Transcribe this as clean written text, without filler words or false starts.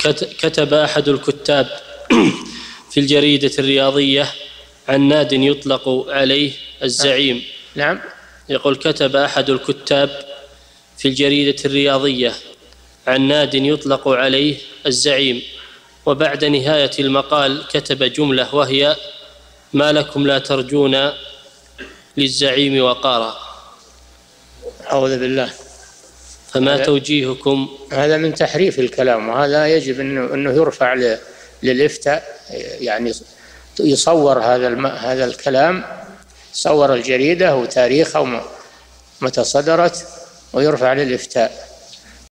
كتب أحد الكتاب في الجريدة الرياضية عن ناد يطلق عليه الزعيم. نعم. يقول: كتب أحد الكتاب في الجريدة الرياضية عن ناد يطلق عليه الزعيم، وبعد نهاية المقال كتب جملة وهي: ما لكم لا ترجون للزعيم وقارا. أعوذ بالله. فما توجيهكم؟ هذا من تحريف الكلام، وهذا يجب أنه يرفع للإفتاء، يعني يصور هذا الكلام، صور الجريدة وتاريخها ومتى صدرت، ويرفع للإفتاء.